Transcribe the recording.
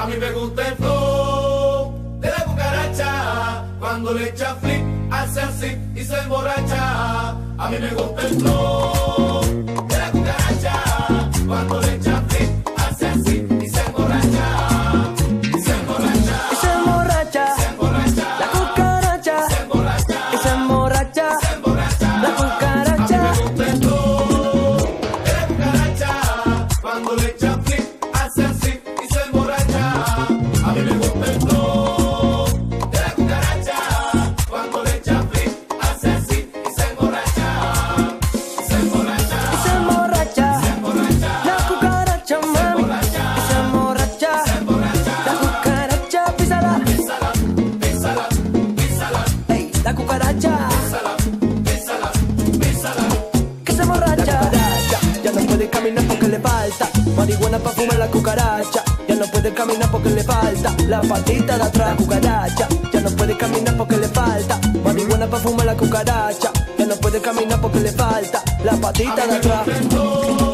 A mí me gusta el flow de la cucaracha. Cuando le echa flip, hace así y se emborracha. A mí me gusta el flow de la cucaracha. Cuando le echa flip, hace así y se emborracha. Y se emborracha. Y se emborracha. Se emborracha. La cucaracha. Se emborracha. Y se emborracha. Se emborracha. La cucaracha. A mí me gusta el flow de la cucaracha. Cuando le echa flip, hace así y se emborracha. A mí me gusta el flow de la cucaracha. Cuando le echa flip, hace así y se emborracha. Se emborracha. Y se emborracha. Se emborracha. La cucaracha, mami. Y se emborracha. Se emborracha. La cucaracha, písala. Písala, písala, písala, Ey, la cucaracha. písala, písala, písala. Que se emborracha. La cucaracha ya no puede caminar porque le falta marihuana pa' fumar. La cucaracha ya no puede caminar porque le falta la patita de atrás. La cucaracha ya no puede caminar porque le falta marihuana pa' fumar. La cucaracha ya no puede caminar porque le falta la patita de atrás.